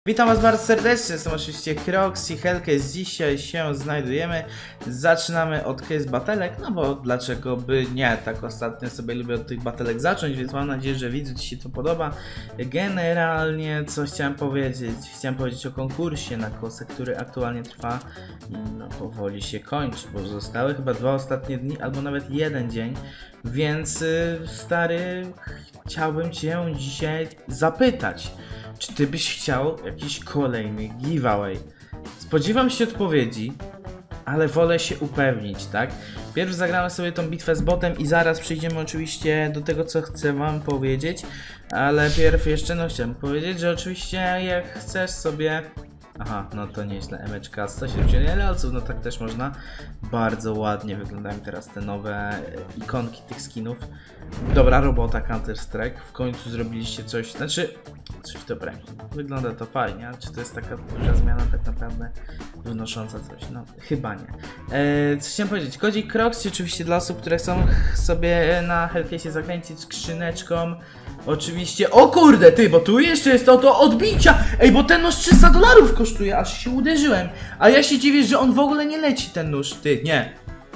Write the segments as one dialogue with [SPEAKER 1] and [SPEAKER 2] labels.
[SPEAKER 1] Witam was bardzo serdecznie, jestem oczywiście Crox i Hellcase. Dzisiaj się znajdujemy. Zaczynamy od case batelek, no bo dlaczego by nie, tak ostatnio sobie lubię od tych batelek zacząć, więc mam nadzieję, że widzom ci się to podoba. Generalnie co chciałem powiedzieć? Chciałem powiedzieć o konkursie na kosę, który aktualnie trwa, no powoli się kończy, bo zostały chyba 2 ostatnie dni, albo nawet 1 dzień, więc stary, chciałbym cię dzisiaj zapytać, czy ty byś chciał jakiś kolejny giveaway? Spodziewam się odpowiedzi, ale wolę się upewnić, tak? Pierw zagramy sobie tą bitwę z botem i zaraz przejdziemy oczywiście do tego, co chcę wam powiedzieć. Ale pierw jeszcze chciałem powiedzieć, że oczywiście jak chcesz sobie... Aha, no to nieźle, emeczka 171 osób, no tak też można. Bardzo ładnie wyglądają teraz te nowe ikonki tych skinów. Dobra robota Counter-Strike, w końcu zrobiliście coś, znaczy coś dobrego. Wygląda to fajnie, ale czy to jest taka duża zmiana tak naprawdę wynosząca coś? No chyba nie. Co chciałem powiedzieć, kodzik Crox oczywiście dla osób, które chcą sobie na Hellcase zakręcić skrzyneczką. Oczywiście, o kurde ty, bo tu jeszcze jest to odbicia. Ej, bo ten nóż $300 kosztuje, aż się uderzyłem. A ja się dziwię, że on w ogóle nie leci, ten nóż, ty, nie.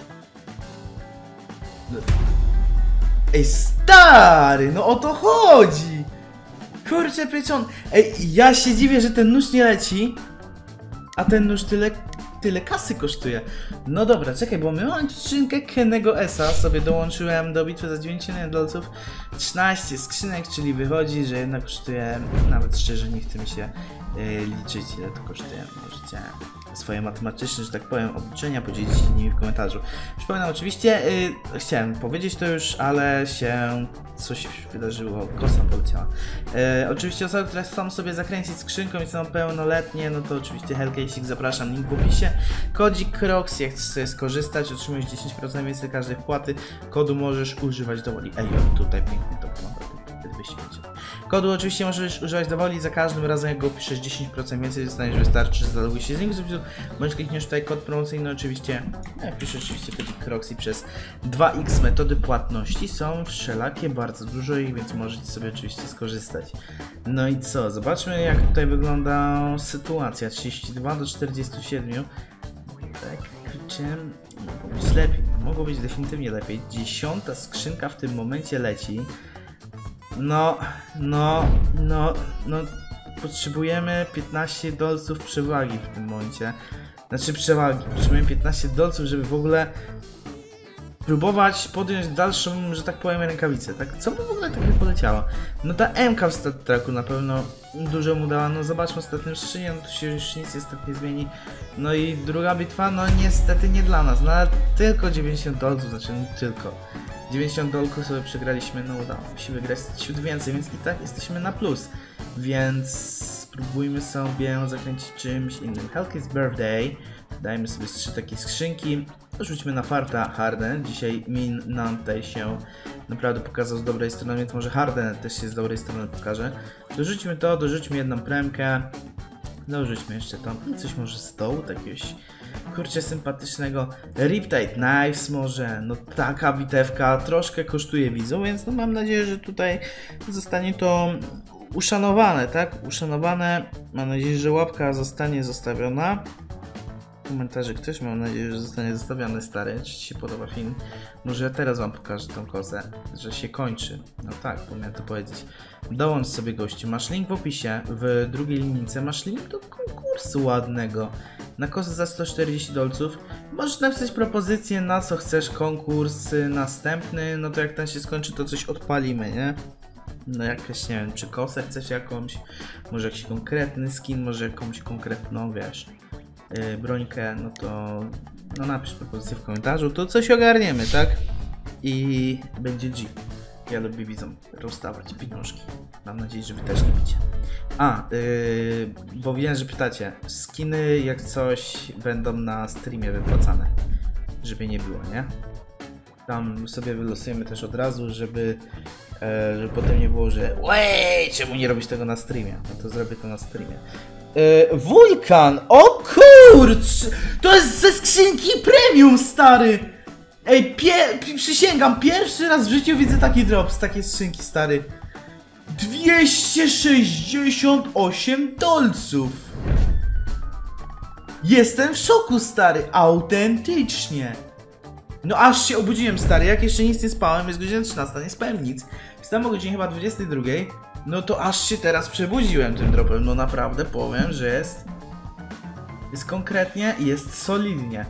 [SPEAKER 1] Ej, stary, no o to chodzi. Kurczę, pieczon. Ej, ja się dziwię, że ten nóż nie leci, a ten nóż tyle kasy kosztuje. No dobra, czekaj, bo my mamy skrzynkę Kennego S-a, sobie dołączyłem do bitwy za $91, 13 skrzynek, czyli wychodzi, że jednak kosztuje, nawet szczerze nie chce mi się liczyć, ile to kosztuje. Możecie swoje matematyczne, że tak powiem, obliczenia podzielić się nimi w komentarzu. Przypominam, oczywiście, chciałem powiedzieć to już, ale się coś wydarzyło, kosa poleciała. Oczywiście osoby, które chcą sobie zakręcić skrzynką i są pełnoletnie, no to oczywiście Hellcase, zapraszam, link w opisie. Kodzik Crox, jak chcesz sobie skorzystać, otrzymujesz 10% więcej każdej wpłaty. Kodu możesz używać dowoli. Ej, tutaj pięknie to wygląda. Kodu oczywiście możesz używać dowoli, za każdym razem jak go piszesz 10% więcej dostaniesz, wystarczy, że zaloguj się z linku, bądź klikniesz tutaj kod promocyjny, oczywiście, piszesz oczywiście kodzik Crox i przez 2x metody płatności są wszelakie, bardzo dużo ich, więc możecie sobie oczywiście skorzystać. No i co, zobaczmy jak tutaj wygląda sytuacja, 32 do 47, tak, czym mogło być lepiej, mogło być definitywnie lepiej, 10. skrzynka w tym momencie leci. No, potrzebujemy $15 przewagi w tym momencie. Znaczy przewagi, potrzebujemy $15, żeby w ogóle próbować podjąć dalszą, że tak powiem, rękawicę, tak? Co by w ogóle takie poleciało? No ta MK w Stat Tracku na pewno dużo mu dała, no zobaczmy ostatnim skrzynię, no tu się już nic niestety nie zmieni. No i druga bitwa, no niestety nie dla nas, no ale tylko $90, znaczy nie tylko. $90 sobie przegraliśmy, no udało się wygrać ciut więcej, więc i tak jesteśmy na plus. Więc spróbujmy sobie zakręcić czymś innym. Hellcase Birthday. Dajmy sobie 3 takie skrzynki. Rzućmy na farta Harden. Dzisiaj Min nam tutaj się naprawdę pokazał z dobrej strony, więc może Harden też się z dobrej strony pokaże. Dorzućmy to, dorzućmy jedną premkę. Dorzućmy jeszcze tam i coś może z dołu, takiegoś kurczę sympatycznego. Riptide Knives może, no taka bitewka troszkę kosztuje widzów, więc no mam nadzieję, że tutaj zostanie to uszanowane, tak? Uszanowane, mam nadzieję, że łapka zostanie zostawiona. Komentarzyk też mam nadzieję, że zostanie zostawiony, stary, czy ci się podoba film. Może ja teraz wam pokażę tą kozę, że się kończy. No tak, powinienem to powiedzieć. Dołącz sobie gościu, masz link w opisie, w drugiej linijce masz link do konkursu ładnego. Na kozę za $140. Możesz napisać propozycję, na co chcesz konkurs następny, no to jak ten się skończy, to coś odpalimy, nie? No jakaś, nie wiem, czy kosę chcesz jakąś, może jakiś konkretny skin, może jakąś konkretną, wiesz, brońkę, no to no napisz propozycję w komentarzu, to coś ogarniemy, tak? I będzie G. Ja lubię widzom rozdawać pieniążki. Mam nadzieję, że wy też lubicie. Bo wiem, że pytacie, skiny jak coś będą na streamie wypłacane, żeby nie było, nie? Tam sobie wylosujemy też od razu, żeby potem nie było, że ej, czemu nie robisz tego na streamie? No to zrobię to na streamie. Wulkan! O kurcz! To jest ze skrzynki premium, stary! Ej, przysięgam, pierwszy raz w życiu widzę taki drop z takiej skrzynki, stary. 268 dolców! Jestem w szoku, stary, autentycznie. No aż się obudziłem, stary, jak jeszcze nic nie spałem, jest godzina 13, nie spałem nic. Wstałem o godzinie chyba 22, no to aż się teraz przebudziłem tym dropem, no naprawdę powiem, że jest konkretnie i jest solidnie.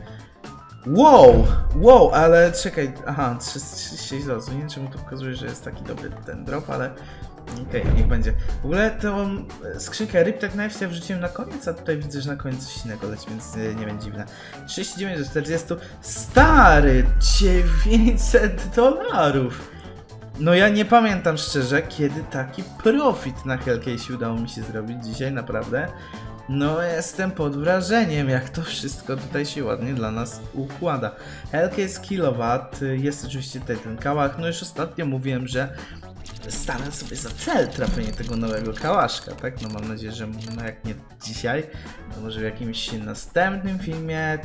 [SPEAKER 1] Wow, ale czekaj, aha, 36 dolców, nie wiem czemu to pokazuje, że jest taki dobry ten drop, ale okej, niech będzie. W ogóle tą skrzynkę Riptide Knives ja wrzuciłem na koniec, a tutaj widzę, że na koniec coś innego leci, więc nie będzie dziwne. 39 do 40, stary, 900 dolarów! No ja nie pamiętam szczerze, kiedy taki profit na Hellcase udało mi się zrobić dzisiaj, naprawdę. No jestem pod wrażeniem, jak to wszystko tutaj się ładnie dla nas układa. Hellcase Kilowatt, jest oczywiście tutaj ten kałach, no już ostatnio mówiłem, że stawiam sobie za cel trafienie tego nowego kałaszka, tak? No mam nadzieję, że no jak nie dzisiaj, to może w jakimś następnym filmie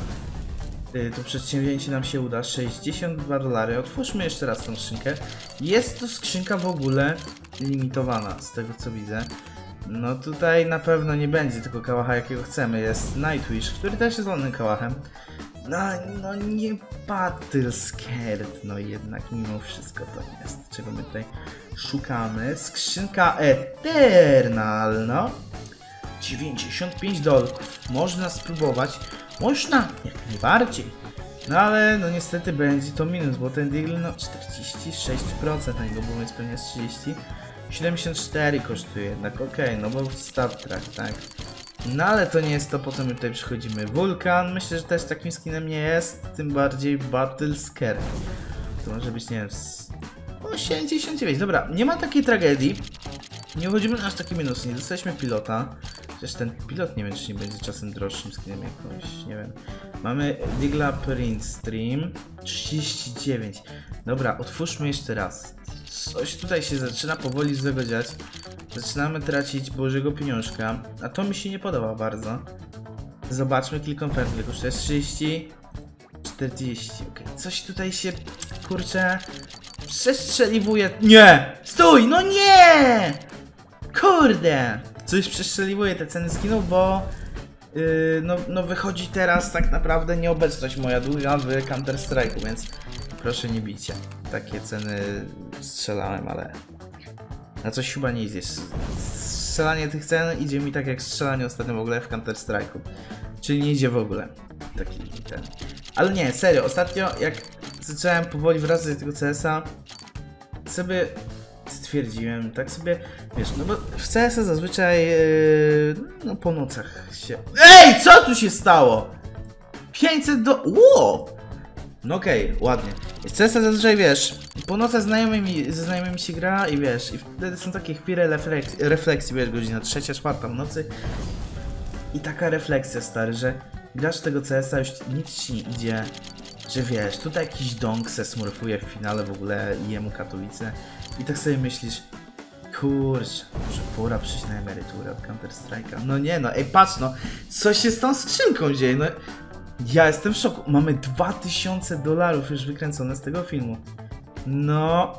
[SPEAKER 1] to przedsięwzięcie nam się uda. 62 dolary. Otwórzmy jeszcze raz tą skrzynkę. Jest to skrzynka w ogóle limitowana, z tego co widzę. No tutaj na pewno nie będzie tego kałacha, jakiego chcemy. Jest Nightwish, który też jest wolnym kałachem. No nie Battle Scared, no jednak mimo wszystko to jest, czego my tutaj szukamy. Skrzynka Eternal, no 95 dolków. Można spróbować, można, jak najbardziej. No ale no niestety będzie to minus, bo ten deal no 46% na niego, bo więc pewnie jest 30. 74 kosztuje jednak, okej, no bo Star Trek, tak. No ale to nie jest to, po co my tutaj przychodzimy. Wulkan, myślę, że też takim skinem nie jest, tym bardziej Battle Scare. To może być, nie wiem, 89, dobra, nie ma takiej tragedii. Nie wchodzimy na aż takie minusy, nie dostaliśmy pilota. Przecież ten pilot nie wiem, czy nie będzie czasem droższym skinem jakoś, nie wiem. Mamy Digla Print Stream 39. Dobra, otwórzmy jeszcze raz. Coś tutaj się zaczyna powoli złego dziać. Zaczynamy tracić bożego pieniążka, a to mi się nie podoba bardzo. Zobaczmy, kilkonferty, tylko to jest 30, 40, okej. Coś tutaj się, kurczę, przestrzeliwuje. Nie! Stój! No nie! Kurde! Coś przestrzeliwuje te ceny skinów, bo no wychodzi teraz tak naprawdę nieobecność moja długa w Counter Strike'u, więc proszę nie bijcie. Takie ceny strzelałem, ale na coś chyba nie idzie. Strzelanie tych cen idzie mi tak jak strzelanie ostatnio w ogóle w Counter Strike'u. Czyli nie idzie w ogóle. Taki ten. Ale nie, serio, ostatnio jak zacząłem powoli wracać do tego CS-a, sobie stwierdziłem, tak sobie, wiesz, no bo w CS-a zazwyczaj, no po nocach się... EJ! Co tu się stało? 500 do... Wow! No okej, ładnie. W CS-a zazwyczaj, wiesz, po nocach ze znajomymi się gra i wiesz, i wtedy są takie chwile refleksji, wiesz, godzina 3, 4 w nocy. I taka refleksja, stary, że grasz tego CS-a, już nic ci nie idzie, że wiesz, tutaj jakiś dong se smurfuje w finale w ogóle i jemu Katowice. I tak sobie myślisz, kurczę, może pora przyjść na emeryturę od Counter Strike'a. No nie no, ej patrz no, co się z tą skrzynką dzieje, no. Ja jestem w szoku, mamy 2000 dolarów już wykręcone z tego filmu. No,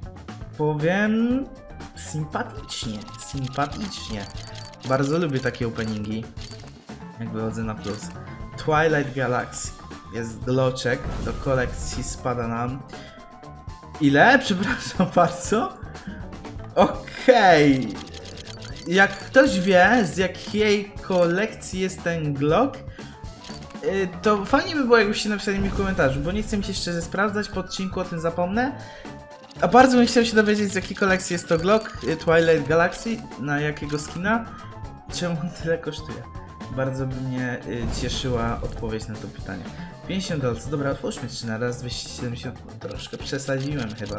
[SPEAKER 1] powiem sympatycznie, sympatycznie. Bardzo lubię takie openingi, jak wychodzę na plus. Twilight Galaxy, jest gloczek, do kolekcji spada nam. Ile? Przepraszam bardzo. Okej. Jak ktoś wie, z jakiej kolekcji jest ten Glock, to fajnie by było, jakbyście napisali mi w komentarzu, bo nie chcę mi się szczerze sprawdzać, po odcinku o tym zapomnę. A bardzo bym chciał się dowiedzieć, z jakiej kolekcji jest to Glock Twilight Galaxy, na jakiego skina, czemu on tyle kosztuje. Bardzo by mnie cieszyła odpowiedź na to pytanie. 50 dolców, dobra, otwórzmy 3 na raz, 270, no, troszkę przesadziłem chyba,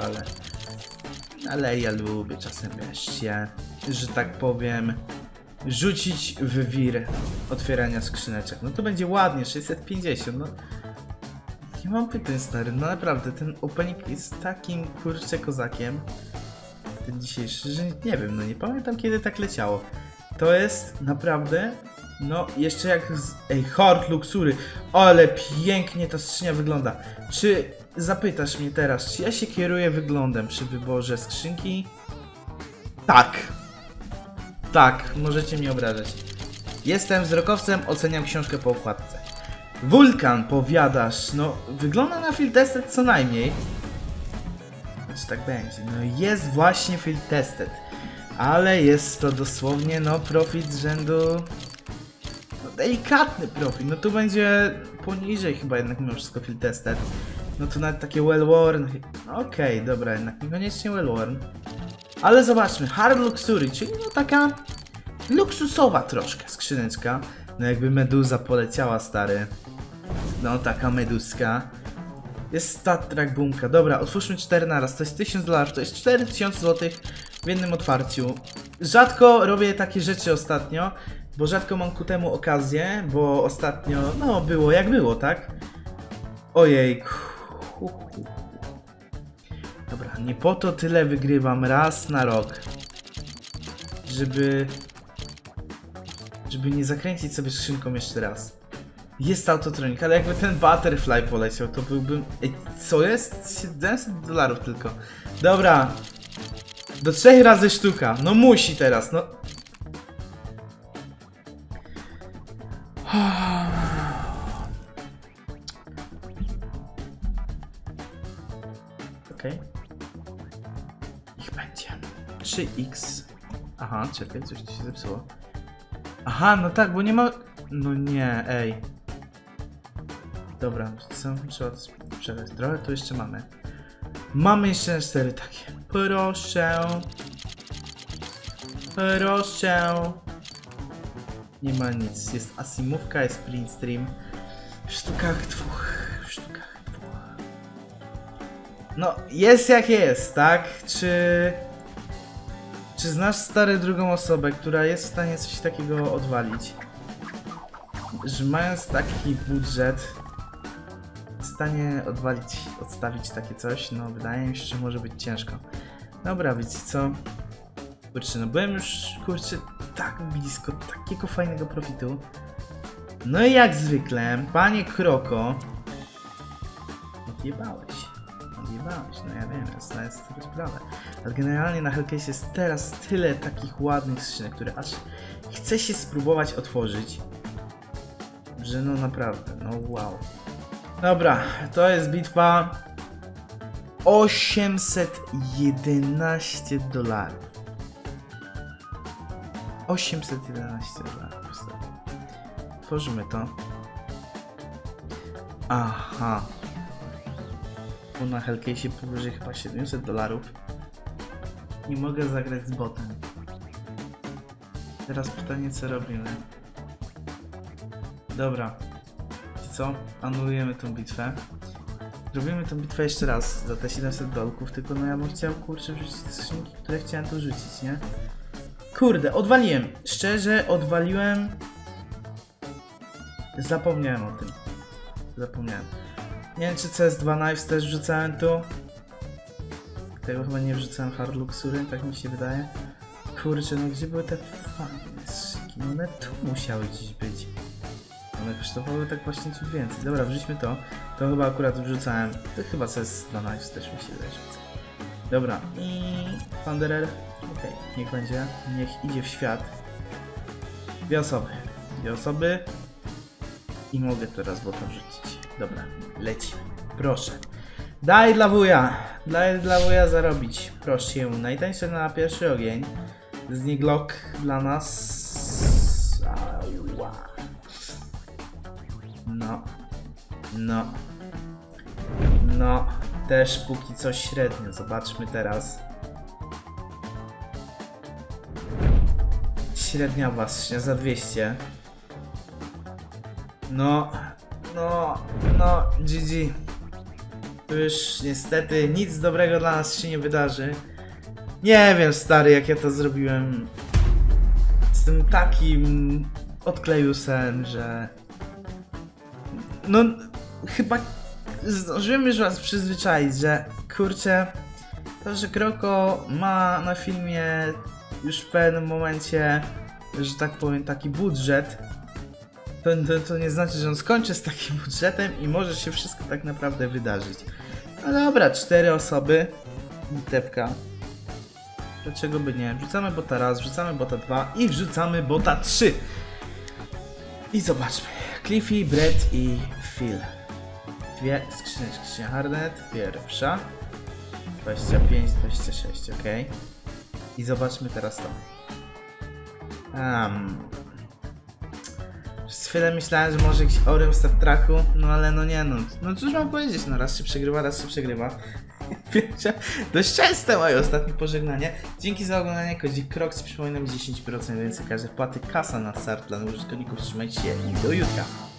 [SPEAKER 1] ale ja lubię czasem, wiesz, że tak powiem, rzucić w wir otwierania skrzyneczek. No to będzie ładnie, 650, no. Nie mam pytań, stary, no naprawdę, ten opening jest takim, kurczę, kozakiem. Ten dzisiejszy, że nie wiem, no nie pamiętam kiedy tak leciało. To jest naprawdę, no jeszcze jak z... Ej, Horde Luxury, ale pięknie ta skrzynia wygląda. Czy zapytasz mnie teraz, czy ja się kieruję wyglądem przy wyborze skrzynki? Tak. Tak, możecie mnie obrażać. Jestem wzrokowcem, oceniam książkę po okładce. Wulkan, powiadasz, no wygląda na field tested co najmniej. Znaczy tak będzie, no jest właśnie field tested. Ale jest to dosłownie, no profit z rzędu... No delikatny profit, no tu będzie poniżej chyba jednak mimo wszystko field tested. No to nawet takie well worn. Okej, dobra, jednak niekoniecznie well worn. Ale zobaczmy, Hard Luxury, czyli no taka luksusowa troszkę skrzyneczka. No jakby meduza poleciała, stary. No taka meduska. Jest Stat Track Boomka. Dobra, otwórzmy 4 naraz. To jest $1000, to jest 4000 zł w jednym otwarciu. Rzadko robię takie rzeczy ostatnio, bo rzadko mam ku temu okazję, bo ostatnio, no było jak było, tak? Ojej. Dobra, nie po to tyle wygrywam raz na rok, żeby nie zakręcić sobie skrzynką jeszcze raz. Jest Autotronic, ale jakby ten Butterfly poleciał, to byłbym... Ej, co jest? $700 tylko. Dobra. Do 3 razy sztuka. No musi teraz, no. Okej. Niech będzie. 3x. Aha, czekaj, coś tu się zepsuło. Aha, no tak, bo nie ma... No nie, ej. Dobra, co? Trzeba to sprzedać. Trochę tu jeszcze mamy. Mamy jeszcze 4 takie. Proszę. Proszę. Nie ma nic. Jest Asimówka, jest Print Stream. W sztukach 2. W sztukach 2. No, jest jak jest, tak? Czy znasz stary drugą osobę, która jest w stanie coś takiego odwalić? Że mając taki budżet, w stanie odstawić takie coś, no wydaje mi się, że może być ciężko. Dobra, wiecie co? Kurczę, no byłem już, kurczę, tak blisko takiego fajnego profitu. No i jak zwykle, panie Kroko, odjebałeś, no ja wiem, ja zdaję z tego sprawę. Ale generalnie na Hellcase jest teraz tyle takich ładnych skrzynek, które aż chce się spróbować otworzyć. Że no naprawdę, no wow. Dobra, to jest bitwa $811. $811. Tworzymy to. Aha. Bo na Hellcase powyżej chyba $700. Nie mogę zagrać z botem. Teraz pytanie, co robimy. Dobra. Co? Anulujemy tą bitwę. Robimy tą bitwę jeszcze raz za te $700, tylko no ja bym chciał, kurczę, wrzucić te skrzynki, które chciałem tu rzucić, nie? Kurde, odwaliłem. Szczerze, odwaliłem. Zapomniałem o tym. Zapomniałem. Nie wiem, czy CS2 Knives też wrzucałem tu. Tego chyba nie wrzucałem Hard Luxury, tak mi się wydaje. Kurczę, no gdzie były te fajne skrzynki? No one tu musiały gdzieś być. One kosztowały tak właśnie ciut więcej. Dobra, wrzućmy to. To chyba akurat wrzucałem. To chyba CS2 Knives też mi się zarzuca. Dobra, i Thunderer. Okej, niech będzie. Niech idzie w świat. Dwie osoby. I mogę teraz bota wrzucić. Dobra, leci. Proszę. Daj dla wuja. Daj dla wuja zarobić. Proszę się. Najtańsze na pierwszy ogień. Zniglok dla nas. No. Też póki co średnio. Zobaczmy teraz. Średnia was za 200. No, GG. Tu już niestety nic dobrego dla nas się nie wydarzy. Nie wiem, stary, jak ja to zrobiłem. Jestem takim odklejusem, że... No, chyba zdążyłem już was przyzwyczaić, że kurczę, to, że Kroko ma na filmie już w pewnym momencie, że tak powiem, taki budżet, to nie znaczy, że on skończy z takim budżetem i może się wszystko tak naprawdę wydarzyć. No dobra, 4 osoby, bitewka. Dlaczego by nie? Wrzucamy bota raz, wrzucamy bota 2 i wrzucamy bota 3. I zobaczmy. Cliffy, Brett i Phil. Dwie skrzynie, skrzynia Hardet. Pierwsza. 25, 26, ok. I zobaczmy teraz to. Przez chwilę myślałem, że może jakiś Orym w Star Treku, no ale no nie no. No cóż mam powiedzieć, no raz się przegrywa, raz się przegrywa. Dość częste moje ostatnie pożegnanie. Dzięki za oglądanie, kodzik Crocs, przypominam 10% więcej każdej wpłaty, kasa na start dla użytkowników, trzymajcie się i do jutra.